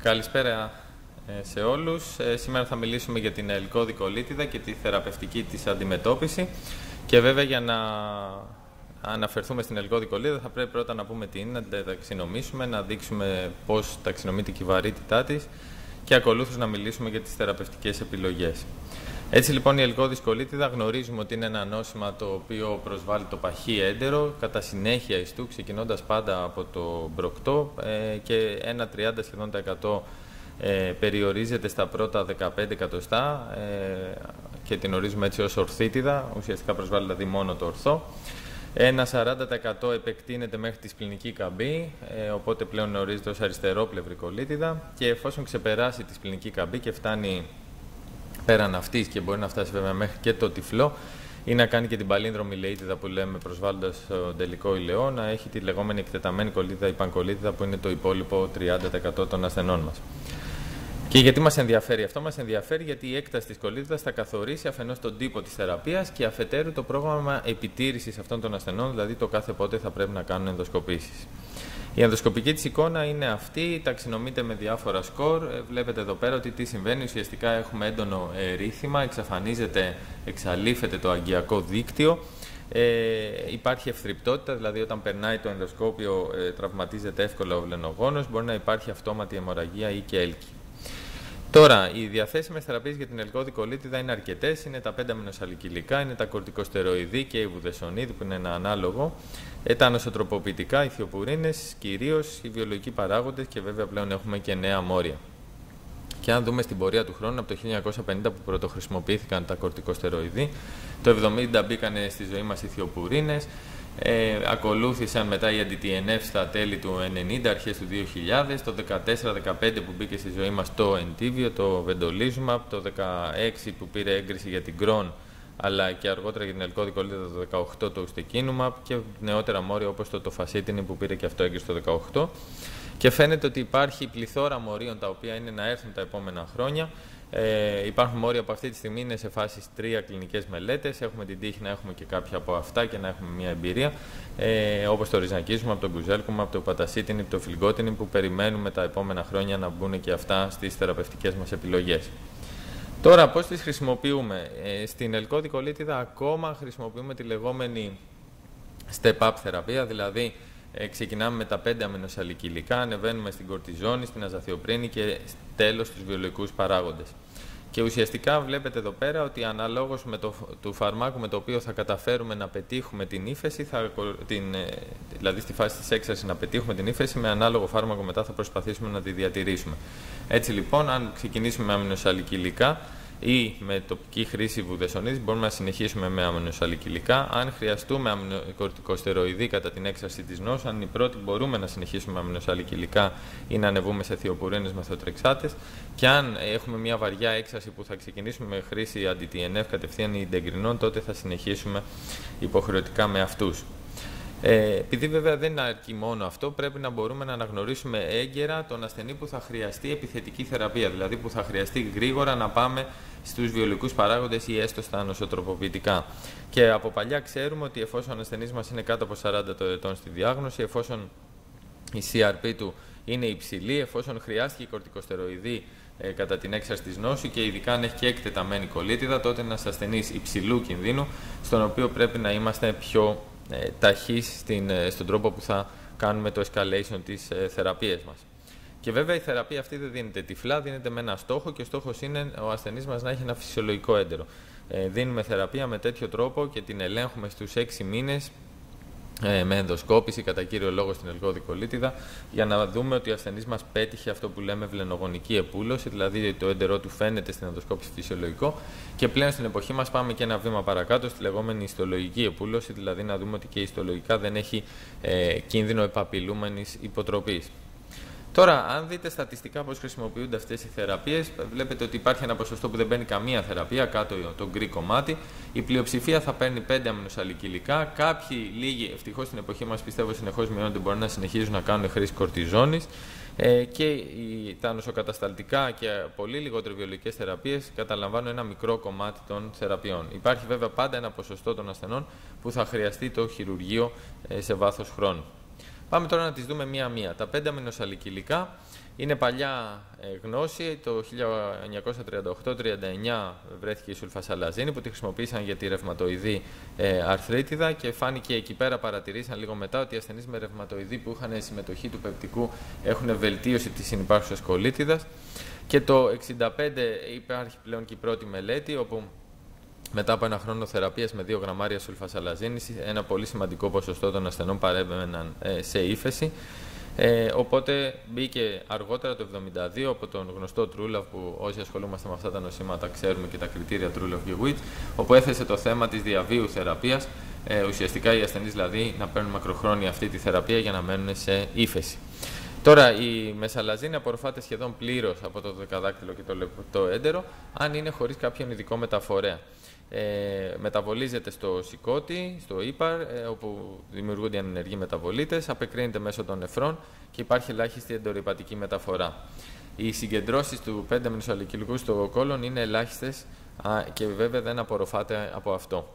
Καλησπέρα σε όλους. Σήμερα θα μιλήσουμε για την ελκώδη κολίτιδα και τη θεραπευτική της αντιμετώπιση. Και βέβαια για να αναφερθούμε στην ελκώδη κολίτιδα θα πρέπει πρώτα να πούμε τι είναι, να την ταξινομήσουμε, να δείξουμε πώς ταξινομείται και η βαρύτητά της και ακολούθως να μιλήσουμε για τις θεραπευτικές επιλογές. Έτσι λοιπόν η ελκώδης κολίτιδα γνωρίζουμε ότι είναι ένα νόσημα το οποίο προσβάλλει το παχύ έντερο κατά συνέχεια ιστού, ξεκινώντας πάντα από το μπροκτό και ένα 30% σχεδόν περιορίζεται στα πρώτα 15 εκατοστά και την ορίζουμε έτσι ως ορθίτιδα, ουσιαστικά προσβάλλει δηλαδή μόνο το ορθό. Ένα 40% επεκτείνεται μέχρι τη σπληνική καμπή, οπότε πλέον ορίζεται ως αριστερόπλευρη κολίτιδα και εφόσον ξεπεράσει τη σπληνική καμπή και φτάνει πέραν αυτής και μπορεί να φτάσει βέβαια μέχρι και το τυφλό ή να κάνει και την παλίνδρομη λεΐτιδα που λέμε προσβάλλοντας τον τελικό ηλαιό, να έχει τη λεγόμενη εκτεταμένη κολίτιδα ή πανκολίτιδα που είναι το υπόλοιπο 30% των ασθενών μας. Και γιατί μας ενδιαφέρει αυτό? Μας ενδιαφέρει γιατί η έκταση της κολίτιδας θα καθορίσει αφενός τον τύπο της θεραπείας και αφετέρου το πρόγραμμα επιτήρησης αυτών των ασθενών, δηλαδή το κάθε πότε θα πρέπει να κάνουν ενδοσκοπήσεις. Η ενδοσκοπική της εικόνα είναι αυτή, ταξινομείται με διάφορα σκορ. Βλέπετε εδώ πέρα ότι τι συμβαίνει. Ουσιαστικά έχουμε έντονο ρήθημα, εξαλείφεται το αγκιακό δίκτυο. Υπάρχει ευθρυπτότητα, δηλαδή όταν περνάει το ενδοσκόπιο τραυματίζεται εύκολα ο βλενογόνος, μπορεί να υπάρχει αυτόματη αιμορραγία ή και έλκη. Τώρα, οι διαθέσιμες θεραπείες για την ελκώδη κολίτιδα είναι αρκετές. Είναι τα 5 αμινοσαλικυλικά, είναι τα κορτικοστεροειδή και η βουδεσονίδη που είναι ένα ανάλογο, τα νοσοτροποποιητικά, οι θειοπουρίνες, κυρίως οι βιολογικοί παράγοντες και βέβαια πλέον έχουμε και νέα μόρια. Και αν δούμε στην πορεία του χρόνου, από το 1950 που πρωτοχρησιμοποιήθηκαν τα κορτικοστεροειδή, το 1970 μπήκαν στη ζωή μας οι θειοπουρίνες. Ακολούθησαν μετά οι anti-TNF στα τέλη του 1990, αρχές του 2000, το 2014-2015 που μπήκε στη ζωή μας το Entyvio, το Vedolizumab, το 2016 που πήρε έγκριση για την Crohn, αλλά και αργότερα για την ελκώδη κολίτιδα το 2018 το Ustekinumab και νεότερα μόρια όπως το Tofacitinib που πήρε και αυτό έγκριση το 2018. Και φαίνεται ότι υπάρχει πληθώρα μορίων τα οποία είναι να έρθουν τα επόμενα χρόνια. Υπάρχουν μόρια που αυτή τη στιγμή είναι σε φάσεις 3 κλινικές μελέτες. Έχουμε την τύχη να έχουμε και κάποια από αυτά και να έχουμε μια εμπειρία. Όπως το Risankizumab, το Guselkumab, το Upadacitinib, το Filgotinib που περιμένουμε τα επόμενα χρόνια να μπουν και αυτά στις θεραπευτικές μας επιλογές. Τώρα, πώς τις χρησιμοποιούμε? Στην ελκώδη κολίτιδα ακόμα χρησιμοποιούμε τη λεγόμενη step-up θεραπεία, δηλαδή ξεκινάμε με τα 5 αμινοσαλικυλικά, ανεβαίνουμε στην κορτιζόνη, στην αζαθιοπρίνη και τέλος στους βιολογικούς παράγοντες. Και ουσιαστικά βλέπετε εδώ πέρα ότι αναλόγως του φαρμάκου με το οποίο θα καταφέρουμε να πετύχουμε την ύφεση, δηλαδή στη φάση της έξαρσης να πετύχουμε την ύφεση, με ανάλογο φάρμακο μετά θα προσπαθήσουμε να τη διατηρήσουμε. Έτσι λοιπόν, αν ξεκινήσουμε με αμινοσαλικυλικά ή με τοπική χρήση βουδεσονίδης, μπορούμε να συνεχίσουμε με αμινοσαλικυλικά. Αν χρειαστούμε κορτικοστεροειδή κατά την έξαρση της νόσου, αν η πρώτη μπορούμε να συνεχίσουμε με αμινοσαλικυλικά ή να ανεβούμε σε θειοπουρίνες μεθοτρεξάτες. Και αν έχουμε μια βαριά έξαρση που θα ξεκινήσουμε με χρήση anti-TNF κατευθείαν ή ντεγκρινών, τότε θα συνεχίσουμε υποχρεωτικά με αυτούς. Επειδή βέβαια δεν αρκεί μόνο αυτό, πρέπει να μπορούμε να αναγνωρίσουμε έγκαιρα τον ασθενή που θα χρειαστεί επιθετική θεραπεία, δηλαδή που θα χρειαστεί γρήγορα να πάμε στους βιολογικούς παράγοντες ή έστω στα νοσοτροποποιητικά. Και από παλιά ξέρουμε ότι εφόσον ο ασθενής μας είναι κάτω από 40 ετών στη διάγνωση, εφόσον η CRP του είναι υψηλή, εφόσον χρειάστηκε η κορτικοστεροειδή κατά την έξαρση της νόσου και ειδικά αν έχει και εκτεταμένη κολίτιδα, τότε είναι ένας ασθενής υψηλού κινδύνου, στον οποίο πρέπει να είμαστε πιο ταχύς στον τρόπο που θα κάνουμε το escalation της θεραπείας μας. Και βέβαια η θεραπεία αυτή δεν δίνεται τυφλά, δίνεται με ένα στόχο και ο στόχος είναι ο ασθενής μας να έχει ένα φυσιολογικό έντερο. Δίνουμε θεραπεία με τέτοιο τρόπο και την ελέγχουμε στους 6 μήνες με ενδοσκόπηση κατά κύριο λόγο στην ελκώδη κολίτιδα, για να δούμε ότι ο ασθενής μας πέτυχε αυτό που λέμε βλενογονική επούλωση, δηλαδή το έντερό του φαίνεται στην ενδοσκόπηση φυσιολογικό, και πλέον στην εποχή μας πάμε και ένα βήμα παρακάτω στη λεγόμενη ιστολογική επούλωση, δηλαδή να δούμε ότι και ιστολογικά δεν έχει κίνδυνο επαπειλούμενης υποτροπής. Τώρα, αν δείτε στατιστικά πώς χρησιμοποιούνται αυτές οι θεραπείες, βλέπετε ότι υπάρχει ένα ποσοστό που δεν παίρνει καμία θεραπεία, κάτω το γκρι κομμάτι. Η πλειοψηφία θα παίρνει 5 αμινοσαλικυλικά. Κάποιοι, λίγοι, ευτυχώς στην εποχή μας πιστεύω συνεχώς μειώνονται, μπορεί να συνεχίζουν να κάνουν χρήση κορτιζόνης. Και τα νοσοκατασταλτικά και πολύ λιγότερο βιολογικές θεραπείες καταλαμβάνουν ένα μικρό κομμάτι των θεραπείων. Υπάρχει βέβαια πάντα ένα ποσοστό των ασθενών που θα χρειαστεί το χειρουργείο σε βάθος χρόνου. Πάμε τώρα να τις δούμε μία-μία. Τα 5 αμινοσαλικυλικά είναι παλιά γνώση. Το 1938-39 βρέθηκε η σουλφασαλαζίνη που τη χρησιμοποίησαν για τη ρευματοειδή αρθρίτιδα και φάνηκε εκεί πέρα, παρατηρήσαν λίγο μετά, ότι οι ασθενείς με ρευματοειδή που είχαν συμμετοχή του πεπτικού έχουν βελτίωση της συνυπάρχουσας κολίτιδας. Και το 1965 υπάρχει πλέον και η πρώτη μελέτη, όπου μετά από 1 χρόνο θεραπείας με 2 γραμμάρια σουλφασαλαζίνης, ένα πολύ σημαντικό ποσοστό των ασθενών παρέμεναν σε ύφεση. Οπότε μπήκε αργότερα το 1972 από τον γνωστό Τρούλαβ, που όσοι ασχολούμαστε με αυτά τα νοσήματα ξέρουμε και τα κριτήρια Τρούλαβ και Βουίτς, όπου έθεσε το θέμα της διαβίου θεραπείας, ουσιαστικά οι ασθενείς δηλαδή να παίρνουν μακροχρόνια αυτή τη θεραπεία για να μένουν σε ύφεση. Τώρα η μεσαλαζίνη απορροφάται σχεδόν πλήρως από το δεκαδάκτυλο και το λεπτό έντερο, αν είναι χωρίς κάποιον ειδικό μεταφορέα. Μεταβολίζεται στο σηκώτη, στο ύπαρ, όπου δημιουργούνται ανενεργοί μεταβολίτες, απεκρίνεται μέσω των νεφρών και υπάρχει ελάχιστη εντορυπατική μεταφορά. Οι συγκεντρώσεις του 5 αμινοσαλικυλικού στο κόλλον είναι ελάχιστες και βέβαια δεν απορροφάται από αυτό.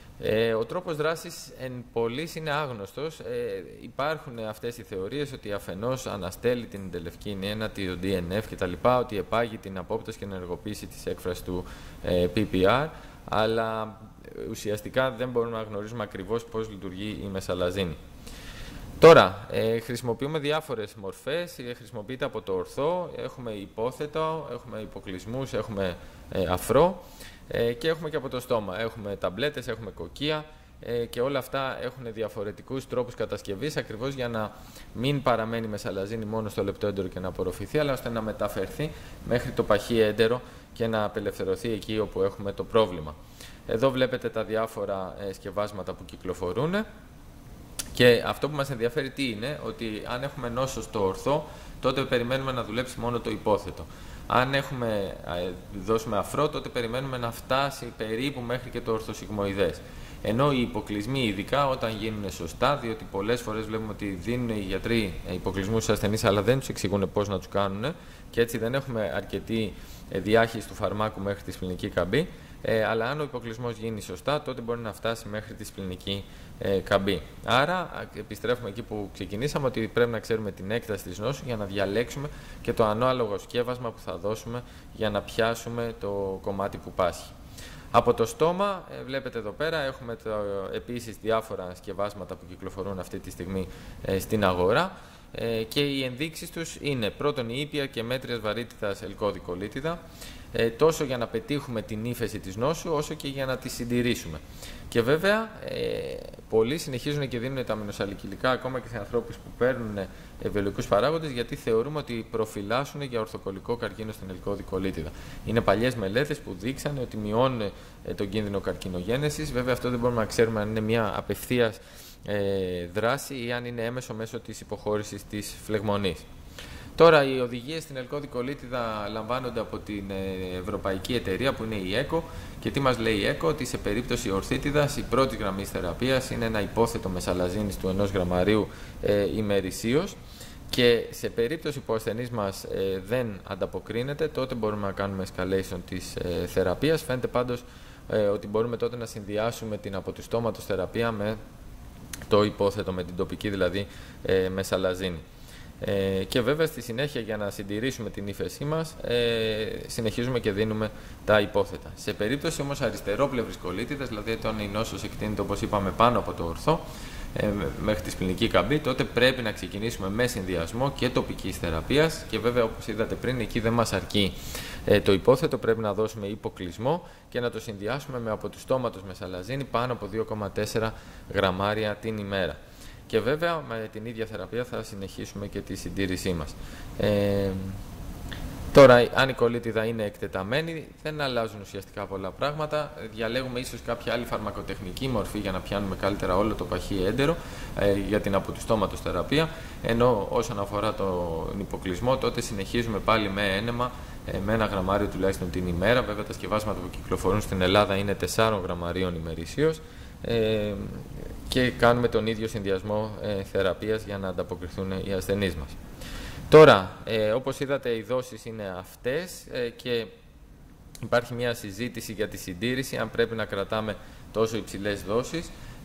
Ο τρόπος δράσης εν πολλοίς είναι άγνωστος. Υπάρχουν αυτές οι θεωρίες ότι αφενός αναστέλει την εντελευκίνη ένατη, το DNF κτλ., ότι επάγει την απόπτωση και ενεργοποίηση της έκφρασης του PPR, αλλά ουσιαστικά δεν μπορούμε να γνωρίζουμε ακριβώς πώς λειτουργεί η μεσαλαζίνη. Τώρα, χρησιμοποιούμε διάφορες μορφές, χρησιμοποιείται από το ορθό, έχουμε υπόθετο, έχουμε υποκλεισμούς, έχουμε αφρό και έχουμε και από το στόμα. Έχουμε ταμπλέτες, έχουμε κοκκία και όλα αυτά έχουν διαφορετικούς τρόπους κατασκευής, ακριβώς για να μην παραμένει η μεσαλαζίνη μόνο στο λεπτό έντερο και να απορροφηθεί, αλλά ώστε να μεταφερθεί μέχρι το παχύ έντερο και να απελευθερωθεί εκεί όπου έχουμε το πρόβλημα. Εδώ βλέπετε τα διάφορα σκευάσματα που κυκλοφορούν. Και αυτό που μας ενδιαφέρει τι είναι, ότι αν έχουμε νόσο στο ορθό, τότε περιμένουμε να δουλέψει μόνο το υπόθετο. Αν δώσουμε αφρό, τότε περιμένουμε να φτάσει περίπου μέχρι και το ορθοσυγμοειδές. Ενώ οι υποκλεισμοί, ειδικά όταν γίνουν σωστά, διότι πολλές φορές βλέπουμε ότι δίνουν οι γιατροί υποκλεισμούς στους ασθενείς, αλλά δεν τους εξηγούν πώς να τους κάνουν και έτσι δεν έχουμε αρκετή διάχυση του φαρμάκου μέχρι τη σπληνική καμπή. Αλλά αν ο υποκλεισμός γίνει σωστά, τότε μπορεί να φτάσει μέχρι τη σπληνική καμπή. Άρα, επιστρέφουμε εκεί που ξεκινήσαμε, ότι πρέπει να ξέρουμε την έκταση της νόσου για να διαλέξουμε και το ανάλογο σκεύασμα που θα δώσουμε για να πιάσουμε το κομμάτι που πάσχει. Από το στόμα, βλέπετε εδώ πέρα, έχουμε επίσης διάφορα σκευάσματα που κυκλοφορούν αυτή τη στιγμή στην αγορά και οι ενδείξεις τους είναι πρώτον η ήπια και μέτριας βαρύτητας ελκώδη κολίτιδα, τόσο για να πετύχουμε την ύφεση της νόσου, όσο και για να τη συντηρήσουμε. Και βέβαια, πολλοί συνεχίζουν και δίνουν τα αμινοσαλικυλικά ακόμα και σε ανθρώπους που παίρνουν βιολογικούς παράγοντες, γιατί θεωρούμε ότι προφυλάσσουν για ορθοκολλικό καρκίνο στην ελκώδη κολίτιδα. Είναι παλιές μελέτες που δείξανε ότι μειώνουν τον κίνδυνο καρκινογένεσης. Βέβαια, αυτό δεν μπορούμε να ξέρουμε αν είναι μια απευθείας δράση ή αν είναι έμεσο μέσω της υποχώρησης της φλεγμονής. Τώρα, οι οδηγίες στην ελκώδη κολίτιδα λαμβάνονται από την Ευρωπαϊκή Εταιρεία που είναι η ΕΚΟ. Και τι μας λέει η ΕΚΟ, ότι σε περίπτωση ορθίτιδας η πρώτη γραμμή θεραπείας είναι ένα υπόθετο μεσαλαζίνης του 1 γραμμαρίου ημερησίως. Και σε περίπτωση που ο ασθενής μας δεν ανταποκρίνεται, τότε μπορούμε να κάνουμε escalation της θεραπείας. Φαίνεται πάντως ότι μπορούμε τότε να συνδυάσουμε την από του στόματος θεραπεία με το υπόθετο, με την τοπική δηλαδή μεσαλαζίνη. Και βέβαια στη συνέχεια, για να συντηρήσουμε την ύφεσή μας, συνεχίζουμε και δίνουμε τα υπόθετα. Σε περίπτωση όμως αριστερόπλευρης κολίτιδας, δηλαδή όταν η νόσος εκτείνεται όπως είπαμε πάνω από το ορθό μέχρι τη σπληνική καμπή, τότε πρέπει να ξεκινήσουμε με συνδυασμό και τοπικής θεραπείας και βέβαια, όπως είδατε πριν, εκεί δεν μας αρκεί το υπόθετο, πρέπει να δώσουμε υποκλεισμό και να το συνδυάσουμε με από του στόματος μεσαλαζίνη πάνω από 2,4 γραμμάρια την ημέρα. Και βέβαια με την ίδια θεραπεία θα συνεχίσουμε και τη συντήρησή μας. Τώρα, αν η κολίτιδα είναι εκτεταμένη, δεν αλλάζουν ουσιαστικά πολλά πράγματα. Διαλέγουμε ίσως κάποια άλλη φαρμακοτεχνική μορφή για να πιάνουμε καλύτερα όλο το παχύ έντερο για την από του στόματος θεραπεία. Ενώ όσον αφορά τον υποκλεισμό, τότε συνεχίζουμε πάλι με ένεμα με 1 γραμμάριο τουλάχιστον την ημέρα. Βέβαια, τα σκευάσματα που κυκλοφορούν στην Ελλάδα είναι 4 γραμμαρίων ημερησίως. Και κάνουμε τον ίδιο συνδυασμό θεραπείας για να ανταποκριθούν οι ασθενείς μας. Τώρα, όπως είδατε, οι δόσεις είναι αυτές και υπάρχει μια συζήτηση για τη συντήρηση, αν πρέπει να κρατάμε τόσο υψηλές δόσεις.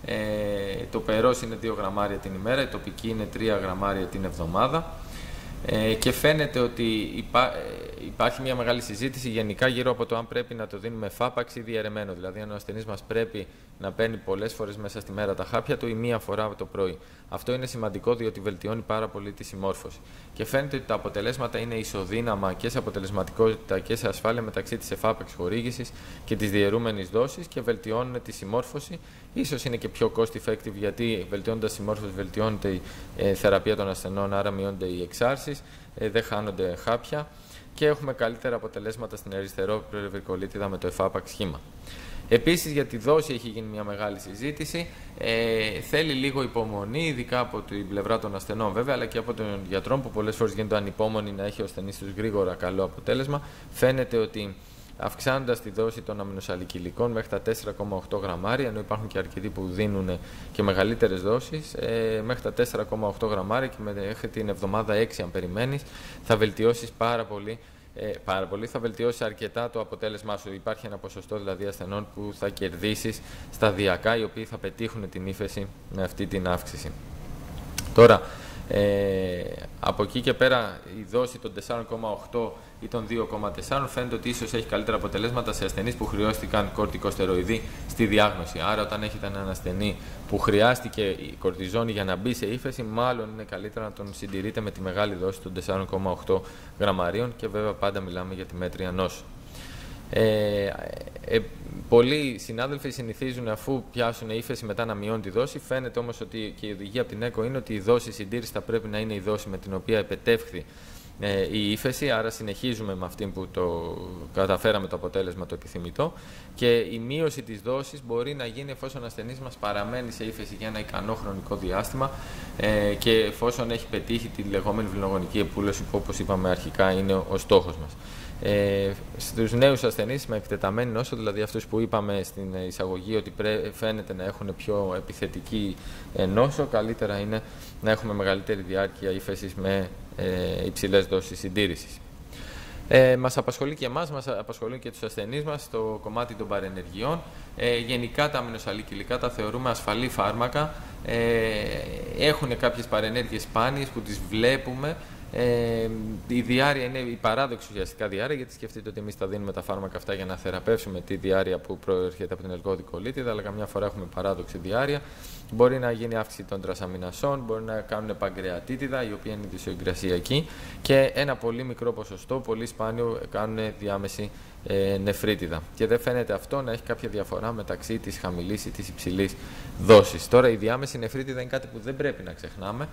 Το περός είναι 2 γραμμάρια την ημέρα, η τοπική είναι 3 γραμμάρια την εβδομάδα. Και φαίνεται ότι υπάρχει μια μεγάλη συζήτηση γενικά γύρω από το αν πρέπει να το δίνουμε εφάπαξ ή διαιρεμένο. Δηλαδή, αν ο ασθενής μας πρέπει να παίρνει πολλές φορές μέσα στη μέρα τα χάπια του ή μία φορά το πρωί. Αυτό είναι σημαντικό διότι βελτιώνει πάρα πολύ τη συμμόρφωση. Και φαίνεται ότι τα αποτελέσματα είναι ισοδύναμα και σε αποτελεσματικότητα και σε ασφάλεια μεταξύ της εφάπαξ χορήγησης και της διαιρούμενης δόσης και βελτιώνουν τη συμμόρφωση. Ίσως είναι και πιο cost effective γιατί βελτιώνοντας τη συμμόρφωση βελτιώνεται η θεραπεία των ασθενών, άρα μειώνται οι εξάρσεις, δεν χάνονται χάπια και έχουμε καλύτερα αποτελέσματα στην ερυθρόπλευρικολίτιδα με το εφάπαξ σχήμα. Επίσης, για τη δόση έχει γίνει μια μεγάλη συζήτηση. Θέλει λίγο υπομονή, ειδικά από την πλευρά των ασθενών βέβαια, αλλά και από τον γιατρών που πολλές φορές γίνονται ανυπόμονοι να έχει ο ασθενής τους γρήγορα καλό αποτέλεσμα. Φαίνεται ότι αυξάνοντας τη δόση των αμινοσαλικυλικών μέχρι τα 4,8 γραμμάρια, ενώ υπάρχουν και αρκετοί που δίνουν και μεγαλύτερες δόσεις, μέχρι τα 4,8 γραμμάρια και μέχρι την εβδομάδα 6, αν περιμένεις, θα βελτιώσεις πάρα πολύ, θα βελτιώσει αρκετά το αποτέλεσμά σου. Υπάρχει ένα ποσοστό δηλαδή ασθενών που θα κερδίσεις σταδιακά, οι οποίοι θα πετύχουν την ύφεση με αυτή την αύξηση. Τώρα, από εκεί και πέρα η δόση των 4,8 ή των 2,4 φαίνεται ότι ίσως έχει καλύτερα αποτελέσματα σε ασθενείς που χρειάστηκαν κορτικοστεροειδή στη διάγνωση. Άρα, όταν έχετε έναν ασθενή που χρειάστηκε η κορτιζόνη για να μπει σε ύφεση, μάλλον είναι καλύτερα να τον συντηρείτε με τη μεγάλη δόση των 4,8 γραμμαρίων και βέβαια πάντα μιλάμε για τη μέτρια νόσο. Πολλοί συνάδελφοι συνηθίζουν αφού πιάσουν ύφεση μετά να μειώνουν τη δόση. Φαίνεται όμως ότι και η οδηγία από την ΕΚΟ είναι ότι η δόση συντήρηση θα πρέπει να είναι η δόση με την οποία επετεύχθη η ύφεση, άρα συνεχίζουμε με αυτή που το καταφέραμε το αποτέλεσμα το επιθυμητό και η μείωση της δόσης μπορεί να γίνει εφόσον ο ασθενής μας παραμένει σε ύφεση για ένα ικανό χρονικό διάστημα και εφόσον έχει πετύχει τη λεγόμενη βληνογονική επούλωση που, όπως είπαμε αρχικά, είναι ο στόχος μας. Στους νέους ασθενείς με εκτεταμένη νόσο, δηλαδή αυτούς που είπαμε στην εισαγωγή ότι φαίνεται να έχουν πιο επιθετική νόσο, καλύτερα είναι να έχουμε μεγαλύτερη διάρκεια ύφεσης με υψηλές δόσεις συντήρησης. Μας απασχολεί και εμάς, μας απασχολούν και τους ασθενείς μας στο κομμάτι των παρενεργειών. Γενικά τα αμινοσαλικυλικά τα θεωρούμε ασφαλή φάρμακα. Έχουν κάποιες παρενέργειες σπάνιες που τις βλέπουμε. Η διάρρεια είναι η παράδοξη ουσιαστικά διάρρεια, γιατί σκεφτείτε ότι εμείς τα δίνουμε τα φάρμακα αυτά για να θεραπεύσουμε τη διάρρεια που προέρχεται από την ελκώδικολίτιδα, αλλά καμιά φορά έχουμε παράδοξη διάρρεια. Μπορεί να γίνει αύξηση των τρασαμινασών, μπορεί να κάνουν παγκρεατίτιδα, η οποία είναι δυσοϊγκρασιακή, και ένα πολύ μικρό ποσοστό, πολύ σπάνιο, κάνουν διάμεση νεφρίτιδα. Και δεν φαίνεται αυτό να έχει κάποια διαφορά μεταξύ της χαμηλής ή της υψηλής δόσης. Τώρα, η διάμεση νεφρίτιδα είναι κάτι που δεν πρέπει να ξεχνάμε.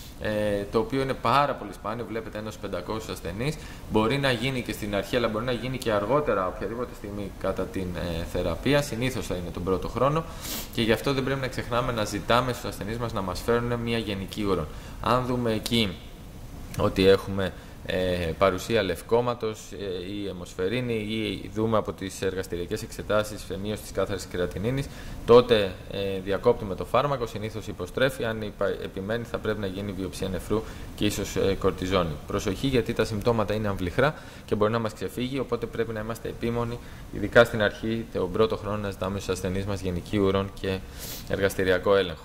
Το οποίο είναι πάρα πολύ σπάνιο, βλέπετε 1/500 ασθενείς. Μπορεί να γίνει και στην αρχή, αλλά μπορεί να γίνει και αργότερα, οποιαδήποτε στιγμή κατά την θεραπεία. Συνήθως θα είναι τον πρώτο χρόνο και γι' αυτό δεν πρέπει να ξεχνάμε να ζητάμε στους ασθενείς μας να μας φέρουν μια γενική ουρών. Αν δούμε εκεί ότι έχουμε παρουσία λευκόματος ή αιμοσφαιρίνη ή δούμε από τις εργαστηριακές εξετάσεις μείωση της κάθαρης κερατινίνης, τότε διακόπτουμε το φάρμακο, συνήθως υποστρέφει. Αν επιμένει, θα πρέπει να γίνει βιοψία νεφρού και ίσως κορτιζόνη. Προσοχή, γιατί τα συμπτώματα είναι αμβλιχρά και μπορεί να μας ξεφύγει, οπότε πρέπει να είμαστε επίμονοι, ειδικά στην αρχή, τον πρώτο χρόνο, να ζητάμε στους ασθενείς μας γενική ουρών και εργαστηριακό έλεγχο.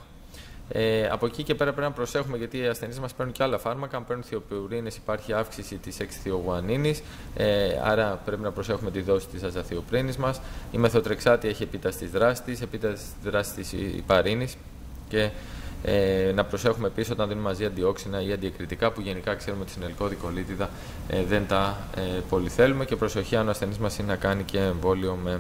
Από εκεί και πέρα πρέπει να προσέχουμε, γιατί οι ασθενείς μας παίρνουν και άλλα φάρμακα. Αν παίρνουν θειοπουρίνες, υπάρχει αύξηση της 6-θειογουανίνης, άρα πρέπει να προσέχουμε τη δόση της αζαθιοπρίνης μας. Η μεθοτρεξάτη έχει επίταση της δράσης της, επίταση της δράσης της ηπαρίνης, και να προσέχουμε επίσης όταν δίνουμε μαζί αντιόξινα ή αντιεκριτικά, που γενικά ξέρουμε ότι στην ελκώδικολίτιδα δεν τα πολυθέλουμε, και προσοχή αν ο ασθενής μας είναι να κάνει και εμβόλιο με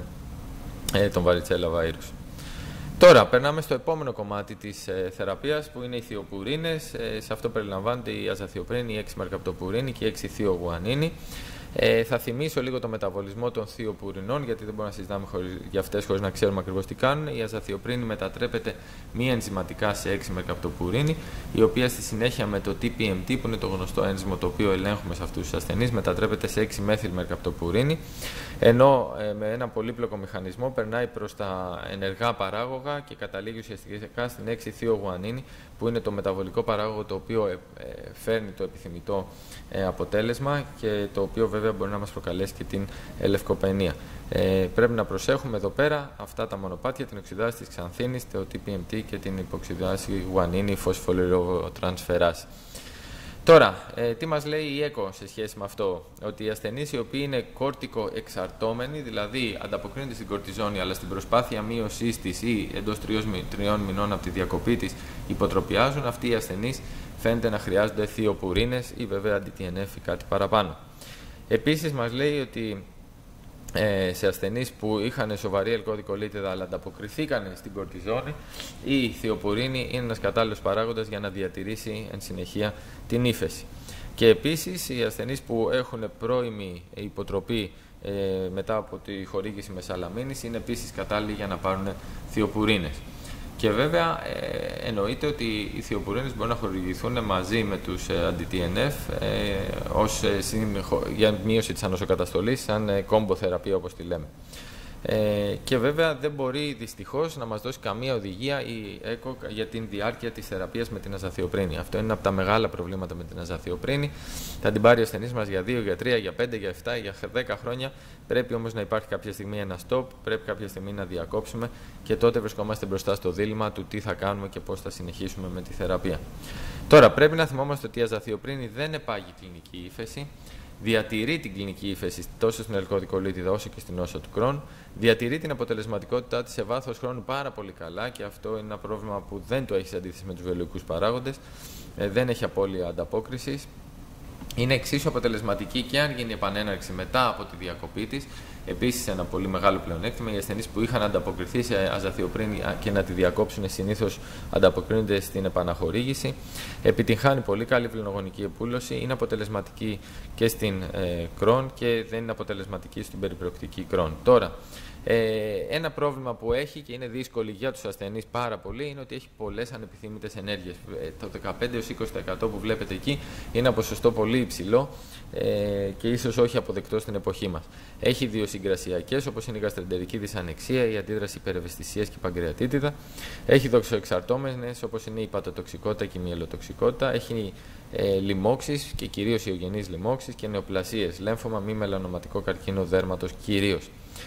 τον βαριτσέλα βάιρους. Τώρα, περνάμε στο επόμενο κομμάτι της θεραπείας, που είναι οι θειοπουρίνες. Σε αυτό περιλαμβάνεται η αζαθιοπρίνη, η 6-μερκαπτοπουρίνη και η 6-θειογουανίνη. Θα θυμίσω λίγο το μεταβολισμό των θειοπουρινών, γιατί δεν μπορούμε να συζητάμε για αυτές χωρίς να ξέρουμε ακριβώς τι κάνουν. Η αζαθιοπρίνη μετατρέπεται μη ενζηματικά σε 6-μερκαπτοπουρίνη, η οποία στη συνέχεια με το TPMT, που είναι το γνωστό ένζυμο το οποίο ελέγχουμε σε αυτούς τους ασθενείς, μετατρέπεται σε 6-μέθυλμερκαπτοπουρίνη, ενώ με ένα πολύπλοκο μηχανισμό περνάει προς τα ενεργά παράγωγα και καταλήγει ουσιαστικά στην 6-θειογουανίνη, που είναι το μεταβολικό παράγωγο το οποίο φέρνει το επιθυμητό αποτέλεσμα και το οποίο βέβαια βέβαια μπορεί να μας προκαλέσει και την λευκοπαινία. Πρέπει να προσέχουμε εδώ πέρα αυτά τα μονοπάτια, την οξυδάση της ξανθίνης, το TPMT και την υποξυδάση γουανίνη φωσφολιροτρανσφεράση. Τώρα, τι μας λέει η ΕΚΟ σε σχέση με αυτό? Ότι οι ασθενείς οι οποίοι είναι κόρτικο εξαρτώμενοι, δηλαδή ανταποκρίνονται στην κορτιζόνη, αλλά στην προσπάθεια μείωσής της ή εντός 3 μηνών από τη διακοπή της υποτροπιάζουν, αυτοί οι ασθενείς φαίνεται να χρειάζονται θειοπουρίνες ή βέβαια αντι-TNF ή κάτι παραπάνω. Επίσης μας λέει ότι σε ασθενείς που είχαν σοβαρή ελκωδικολίτιδα αλλά ανταποκριθήκαν στην κορτιζόνη, η θειοπουρίνη είναι ένας κατάλληλος παράγοντας για να διατηρήσει εν συνεχεία την ύφεση. Και επίσης οι ασθενείς που έχουν πρώιμη υποτροπή μετά από τη χορήγηση μεσαλαμίνης είναι επίσης κατάλληλοι για να πάρουν θειοπουρίνες. Και βέβαια εννοείται ότι οι θειοπουρίνες μπορούν να χορηγηθούν μαζί με τους αντι-TNF για μείωση της ανοσοκαταστολής, σαν κόμπο θεραπεία όπως τη λέμε. Και βέβαια δεν μπορεί δυστυχώς να μας δώσει καμία οδηγία η ΕΚΟ για την διάρκεια της θεραπείας με την αζαθιοπρίνη. Αυτό είναι από τα μεγάλα προβλήματα με την αζαθιοπρίνη. Θα την πάρει ο ασθενής μας για 2, για 3, για 5, για 7, για 10 χρόνια. Πρέπει όμως να υπάρχει κάποια στιγμή ένα stop, πρέπει κάποια στιγμή να διακόψουμε και τότε βρισκόμαστε μπροστά στο δίλημμα του τι θα κάνουμε και πώς θα συνεχίσουμε με τη θεραπεία. Τώρα, πρέπει να θυμόμαστε ότι η αζαθιοπρίνη δεν επάγει κλινική ύφεση. Διατηρεί την κλινική ύφεση τόσο στην ελκωδικολίτιδα όσο και στην νόσο του Κρόν. Διατηρεί την αποτελεσματικότητά της σε βάθος χρόνου πάρα πολύ καλά και αυτό είναι ένα πρόβλημα που δεν το έχει σε αντίθεση με τους βιολογικούς παράγοντες. Δεν έχει απώλεια ανταπόκρισης. Είναι εξίσου αποτελεσματική και αν γίνει επανέναρξη μετά από τη διακοπή της. Επίσης, ένα πολύ μεγάλο πλεονέκτημα, οι ασθενείς που είχαν ανταποκριθεί σε αζαθιοπρίνη και να τη διακόψουν συνήθως ανταποκρίνονται στην επαναχορήγηση. Επιτυγχάνει πολύ καλή βληνογονική επούλωση, είναι αποτελεσματική και στην Κρόν και δεν είναι αποτελεσματική στην περιπροκτική Κρόν. Τώρα, ένα πρόβλημα που έχει και είναι δύσκολη για τους ασθενείς πάρα πολύ είναι ότι έχει πολλές ανεπιθύμητες ενέργειες. Το 15-20% που βλέπετε εκεί είναι ένα ποσοστό πολύ υψηλό και ίσως όχι αποδεκτό στην εποχή μας. Έχει ιδιοσυγκρασιακές όπως είναι η γαστρεντερική δυσανεξία, η αντίδραση υπερευαισθησίας και η παγκρεατίτιδα. Έχει δοξοεξαρτώμενες όπως είναι η πατοτοξικότητα και η μυελοτοξικότητα. Έχει λοιμώξεις και κυρίως ιογενείς λοιμώξεις και νεοπλασίες, λέμφωμα, μη μελανοματικό καρκίνο δέρματος κυρίως.